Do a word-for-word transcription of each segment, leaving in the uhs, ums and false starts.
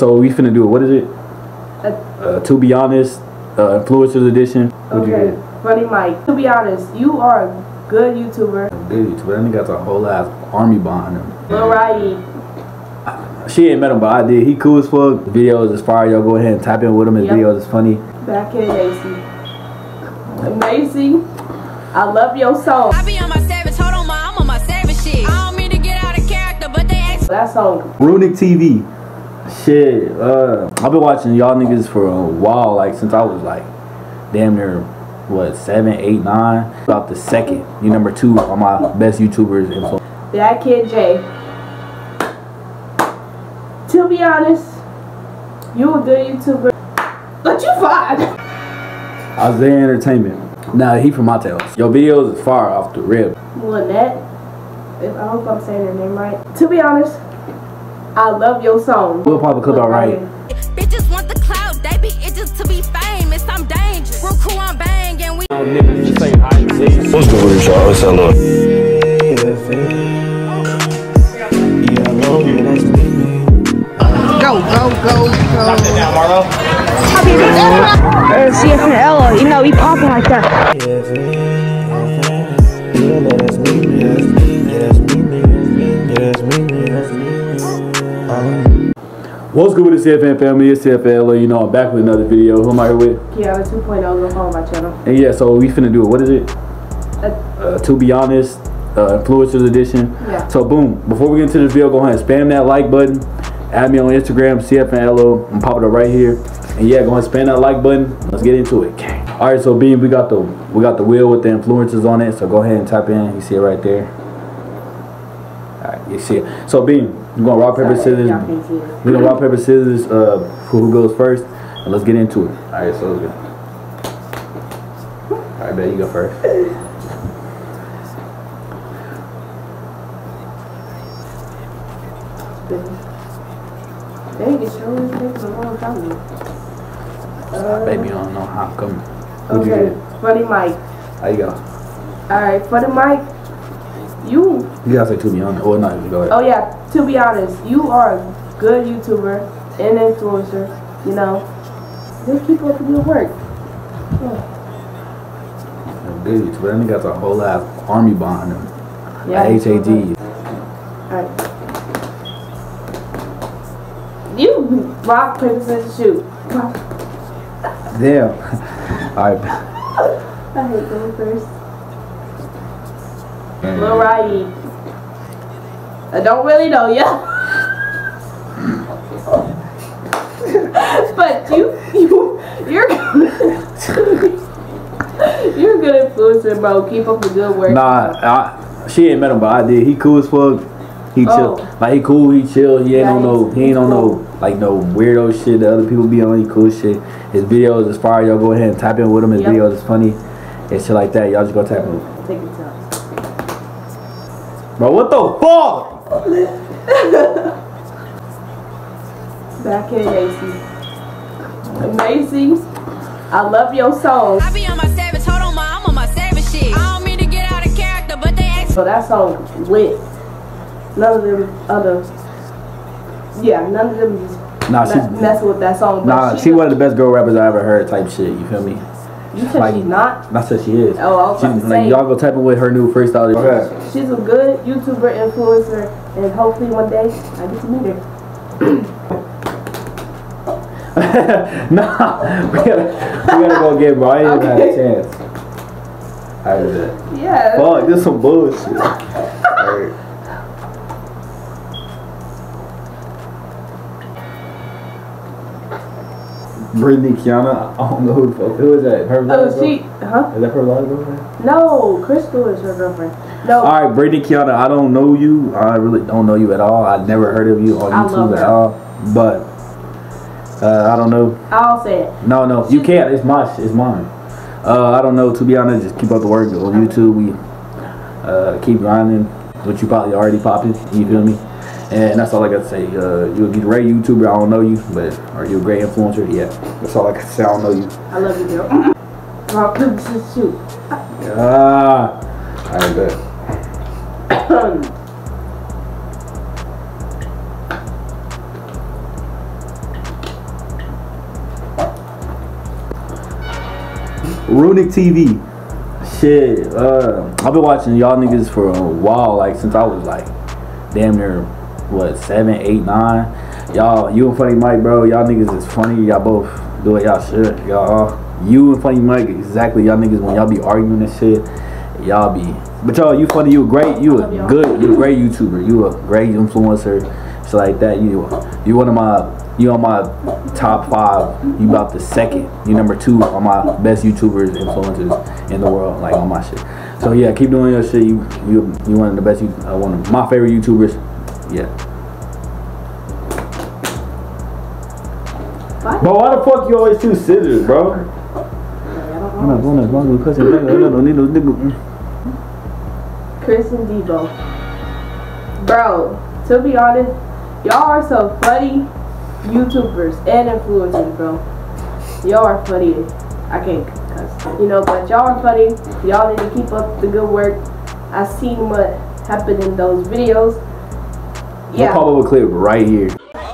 so we finna do it. What is it? Uh, to be honest, uh, influencers edition. What'd okay. you get? Funny Mike. To be honest, you are a good YouTuber. Good YouTuber. That nigga got a whole ass army behind him. Lil Rai. She ain't met him, but I did. He cool as fuck. The videos is fire. Y'all go ahead and tap in with him. His yep. videos is funny. Back in Macy. Macy, I love your song. I be on my savage. Hold on, ma. I'm on my savage shit. I don't mean to get out of character, but they ask. That song. Runic T V. Shit. Uh, I've been watching y'all niggas for a while. Like since I was like damn near what seven, eight, nine. About the second. You number two on my best YouTubers. And That Kid J. To be honest, you a good YouTuber, but you fine. Isaiah Entertainment. Nah, he from my tails. Your videos is far off the rib. Lynette, if I hope I'm saying her name right. To be honest, I love your song. We'll pop a clip out right. Bitches want the clout, they be itches to be famous. I'm dangerous. Real cool, I'm banging. We Niggas say hi, please. What's good with y'all? What's up? Go, go, go, go. Uh, Cfnelo, you know, he popping like that. What's good with the C F N family? It's Cfnelo. You know, I'm back with another video. Who am I here with? Keannas two point oh. Go follow my channel. And yeah, so we finna do it. What is it? Uh, Uh, to be honest, uh, influencers edition. Yeah. So boom, before we get into this video, go ahead and spam that like button. Add me on Instagram, Cfnelo. I'm popping it right here. And yeah, go ahead and spam that like button. Let's get into it. All right, so Beam, we got the we got the wheel with the influencers on it. So go ahead and type in. You see it right there. All right, you see it. So Beam, we're gonna rock paper scissors. We're gonna rock paper scissors. Uh, for who goes first, and let's get into it. All right, so let's go. All right, bet you go first. Dang, it sure is taking a long time. Uh, Baby, I don't know how I'm coming. Okay, Funny Mike. How you go? Alright, Funny Mike, you. You gotta say to be honest. Or not, go ahead. Oh yeah, to be honest, you are a good YouTuber and influencer. You know, just keep up the good work. Yeah. Good YouTuber. That nigga got a whole ass army behind him. Yeah. H A G. Alright. You rock, paper, scissors, shoot. Damn. Alright. I hate going first. Lil Rai. I don't really know ya. But you, you, you're you're a good influencer, bro. Keep up the good work. Nah, I, she ain't met him, but I did. He cool as fuck. He chill. Oh. Like he cool, he chill. He ain't Yeah, on no, he ain't on no like no weirdo shit that other people be on. He cool shit. His videos is fire. Y'all go ahead and tap in with him. His yep. videos is funny and shit like that. Y'all just go tap in. Take it time. Bro, what the fuck? Back in Macy. Macy, I love your song. I be on my savage. Hold on, ma. I'm on my savage shit. I don't mean to get out of character, but they ask. So that song lit. None of them other. Yeah, none of them just Nah, me- she messing with that song. But Nah, she one of the best girl rappers I ever heard. Type shit. You feel me? You said like, she's not. I said she is. Oh, I was she, about to like say. y'all go type in with her new freestyle. Okay. She's a good YouTuber, influencer, and hopefully one day I get to meet her. Nah, we gotta, we gotta go get bro. I ain't even had a Okay. chance. Alright, bet. Yeah. Fuck, this some bullshit. Alright. Brittany Kiana, I don't know who the fuck. Who is that? Her Oh, she, huh? Is that her live girlfriend? No, Crystal is her girlfriend. No. Alright, Brittany Kiana, I don't know you. I really don't know you at all. I never heard of you on I love YouTube at her. all. But uh, I don't know. I'll say it. No, no, you can't. It's my, it's mine. Uh, I don't know. To be honest, just keep up the work on YouTube. We uh, keep grinding, which you probably already popping. You feel me? And that's all I got to say. Uh, you're a great YouTuber. I don't know you, but are you a great influencer? Yeah, that's all I can say. I don't know you. I love you, girl. Rock, paper, scissors, shoot. Ah, I bet. Runic T V. Shit, uh, I've been watching y'all niggas for a while, like since I was like damn near what seven, eight, nine. Y'all, you and Funny Mike, bro. Y'all niggas is funny. Y'all both do what y'all should. Y'all, you and Funny Mike, exactly. Y'all niggas when y'all be arguing and shit, y'all be. But y'all, you funny. You a great. You a good. You a great YouTuber. You a great influencer. Shit like that. You, you one of my. You on my top five. You about the second. You number two on my best YouTubers, influencers in the world, like on my shit. So yeah, keep doing your shit. You you you one of the best. Uh, one of my favorite YouTubers. Yeah. What? But why the fuck you always choose scissors, bro? I'm not going as long as Chris and Debo. Chris and Debo. Bro, to be honest, y'all are so funny. YouTubers and influencers, bro. Y'all are funny. I can't cuss, you know, but y'all are funny. Y'all need to keep up the good work. I seen what happened in those videos. Yeah. We'll pop up a clip right here.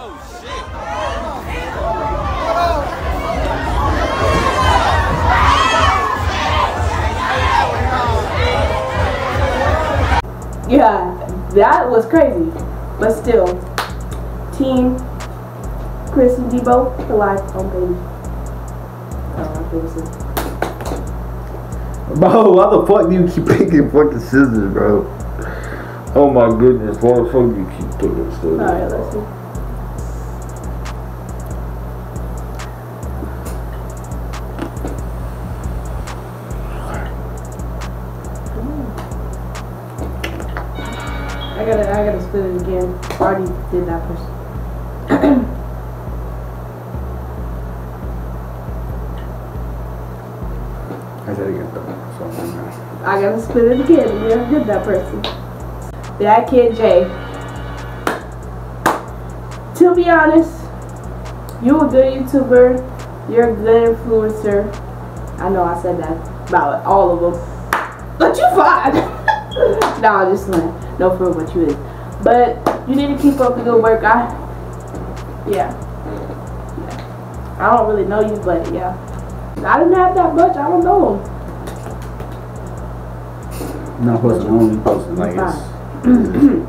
Yeah, that was crazy. But still, team Chris and Debo, the live on baby. Bro, why the fuck do you keep picking fucking scissors, bro? Oh my goodness, why the fuck do you keep doing this? Alright, let's see. I gotta, I gotta split it again. I already did that first. I said again, so I gotta split it again. We never did that person. That kid Jay. To be honest, you a good YouTuber. You're a good influencer. I know I said that about all of them, but you fine. No, I'm just like no for what you is. But you need to keep up the good work. I yeah. yeah. I don't really know you, but yeah. I didn't have that much. I don't know him. You're not supposed to know him. You're supposed to like it's.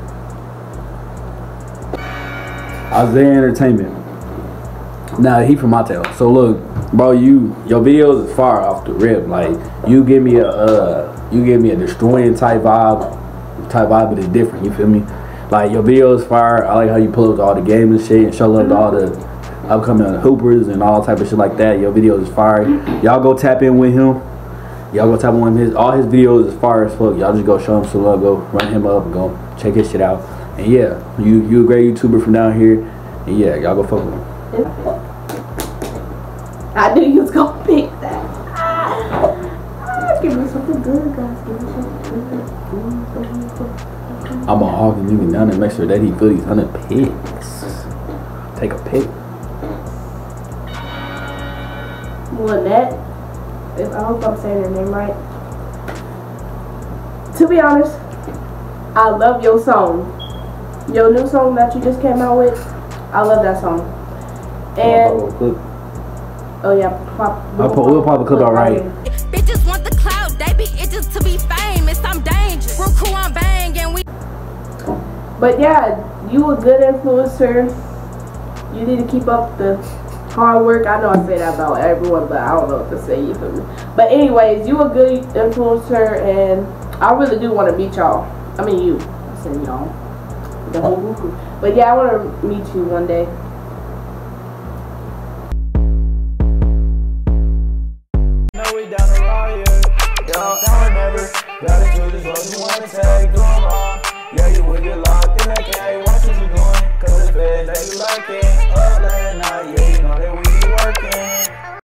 Isaiah Entertainment. Now he from my tail. So look, bro, you your videos is far off the rip. Like you give me a uh, you give me a destroying type vibe, type vibe, but it's different. You feel me? Like your videos fire. I like how you pull up to all the games and shit and show love to all the upcoming hoopers and all type of shit like that. Your videos is fire. Y'all go tap in with him. Y'all go tap in with his. All his videos is fire as fuck. Y'all just go show him some love. Go run him up and go check his shit out. And yeah, you you a great YouTuber from down here. And yeah, y'all go fuck with him. I knew you was gonna pick that. Ah, give me something good, guys. Give me something good. I'm gonna hog the nigga down and make sure that he feel these hundred picks. Take a pick. Lynette, if I hope I'm saying her name right. To be honest, I love your song. Your new song that you just came out with, I love that song. And oh yeah, pop. I'll put, we'll pop a clip out right. Bitches want the clout, they be itches to be famous. I'm dangerous. Real cool, I'm banging. We. But yeah, you a good influencer. You need to keep up the hard work. I know I say that about everyone, but I don't know what to say. You feel me? But anyways, you a good influencer, and I really do want to meet y'all. I mean you. I said y'all. The whole group. But yeah, I want to meet you one day. No, we down the road, yeah. Yo, I never got into this road. You wanna take, do them all. Yeah, you would get locked in that K. Watch what you doing, cause it's feds, they be lurking. Up late at night, yeah, you know that we be working.